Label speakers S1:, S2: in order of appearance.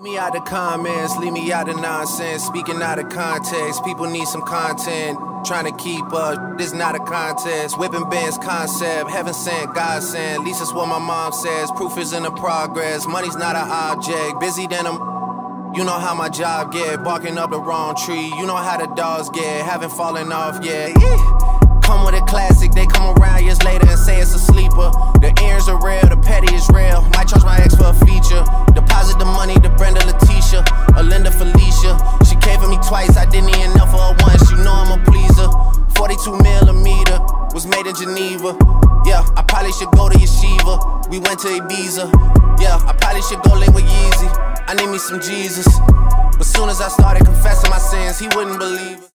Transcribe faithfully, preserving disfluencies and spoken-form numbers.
S1: Leave me out the comments, leave me out the nonsense. Speaking out of context, people need some content. Trying to keep up, this not a contest. Whipping bands concept, heaven sent, God sent. At least that's what my mom says. Proof is in the progress, money's not an object. Busy than I'm, you know how my job get. Barking up the wrong tree, you know how the dogs get. Haven't fallen off yet. Yeah. Come with a classic, they come around years later and say it's a sleeper. The ears are real, the petty is real. Might charge my ex for a feature. Deposit the money to Brenda Letitia, or Linda Felicia. She came for me twice, I didn't even know for her once. You know I'm a pleaser. forty-two millimeter, was made in Geneva. Yeah, I probably should go to Yeshiva. We went to Ibiza. Yeah, I probably should go link with Yeezy. I need me some Jesus. But soon as I started confessing my sins, he wouldn't believe it.